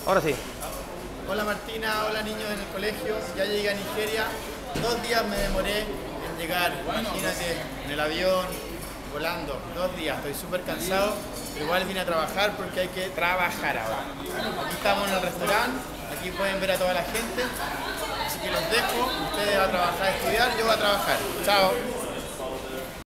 Ahora sí. Hola Martina, hola niños en el colegio. Ya llegué a Nigeria. 2 días me demoré en llegar. Imagínate, en el avión, volando. 2 días. Estoy súper cansado, pero igual vine a trabajar porque hay que trabajar ahora. Aquí estamos en el restaurante. Aquí pueden ver a toda la gente. Así que los dejo. Ustedes van a trabajar, a estudiar. Yo voy a trabajar. Chao.